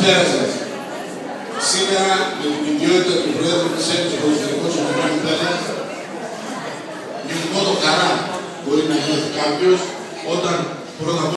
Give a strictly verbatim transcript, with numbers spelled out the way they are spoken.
Καλησπέρα σας. Σήμερα, με την ιδιότητα του Πρόεδρου της Ένωσης Ποδοσφαιρικών Σωματείων Πέλας, νιώθω μόνο χαρά μπορεί να νιώθει κάποιος όταν πρώτα